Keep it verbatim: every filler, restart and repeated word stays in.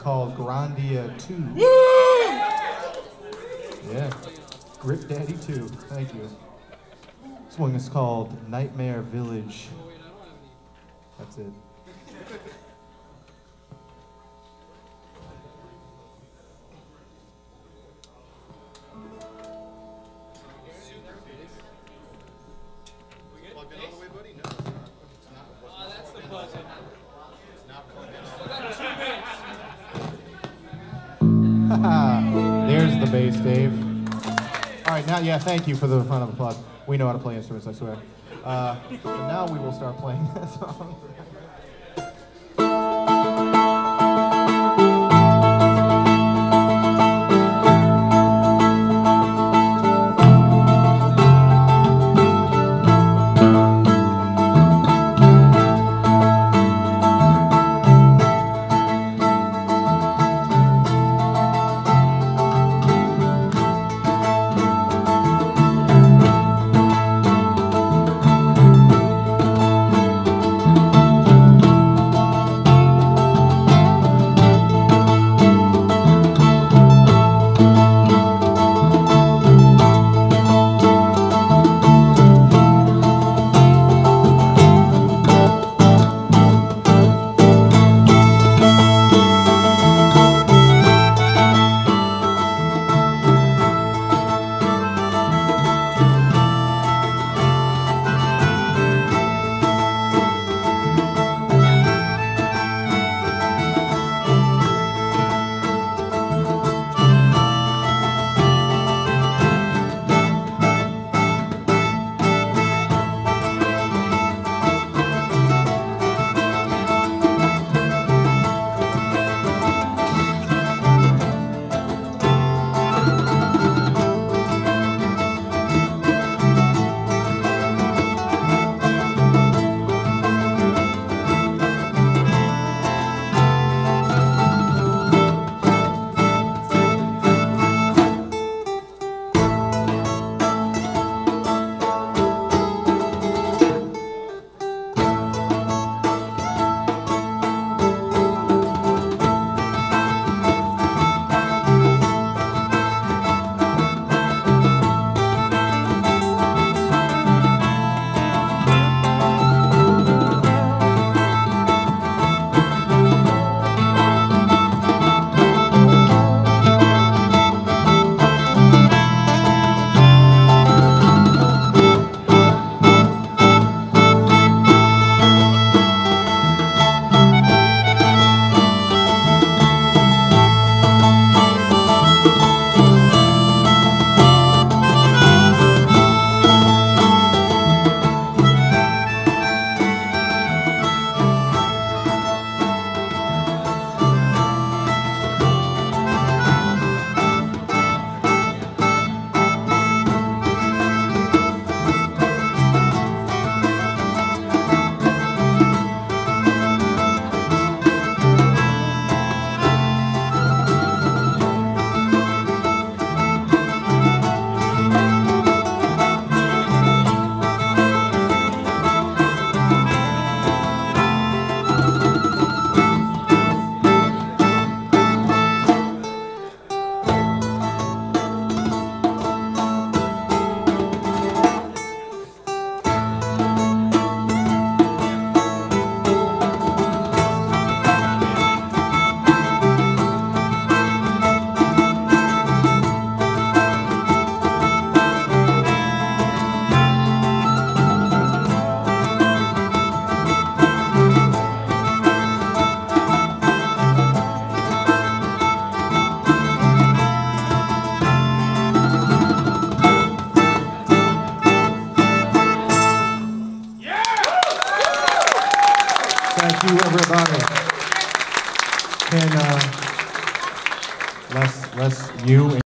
called Grandia two. Yeah, Grip Daddy two. Thank you. This one is called Nightmare Village. That's it. There's the bass, Dave. All right, now, yeah, thank you for the round of applause. We know how to play instruments, I swear. Uh, so now we will start playing that song. Thank you, everybody. Can uh, less, less you.